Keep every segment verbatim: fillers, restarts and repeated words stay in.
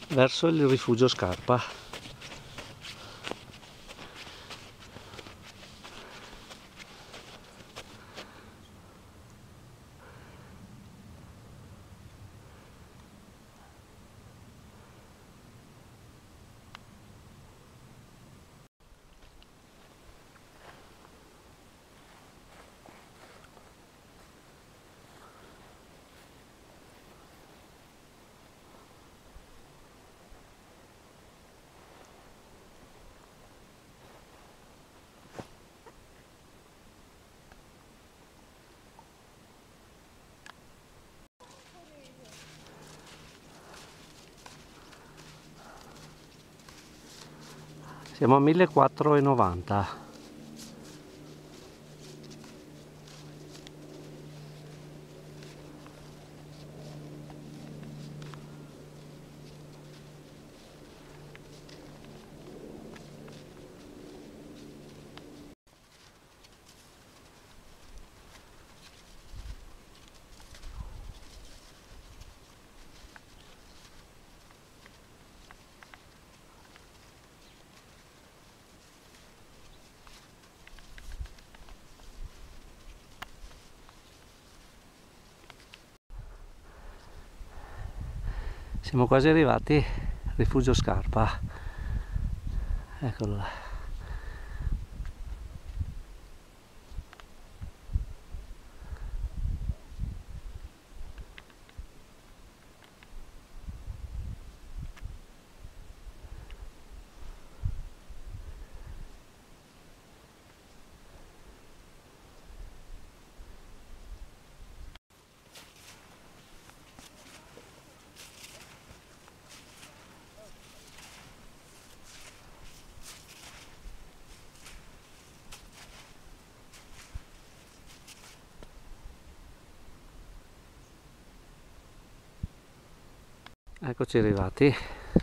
verso il rifugio Scarpa. Siamo a millequattrocentonovanta. Siamo quasi arrivati, rifugio Scarpa, eccolo là. Eccoci arrivati.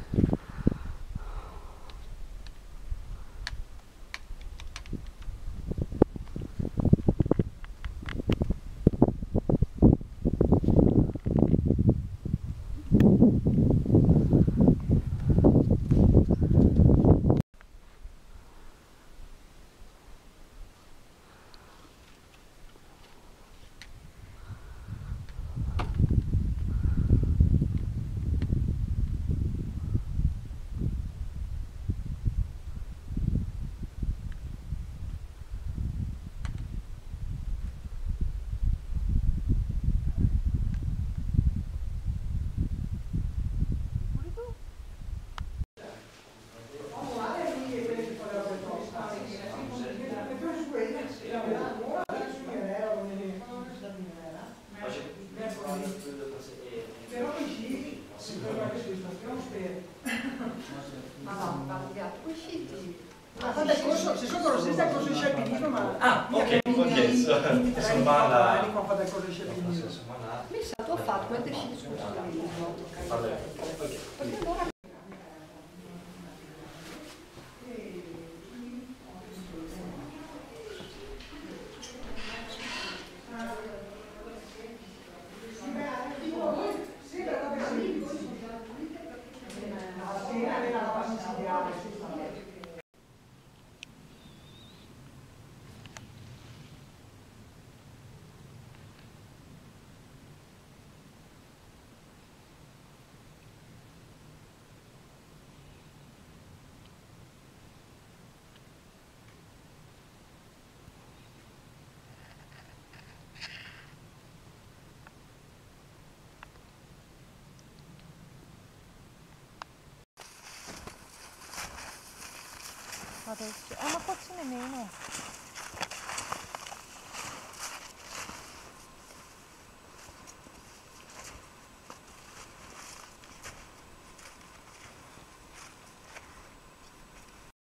Ma il corso, se sono corso, il corso di scialpinismo, ma... Ah, ok, ok, sono mala... Qua fa il corso di scialpinismo. Mi sa, tu hai fatto, quando esci di scuola? Vabbè, ok. Adesso è una porzione meno.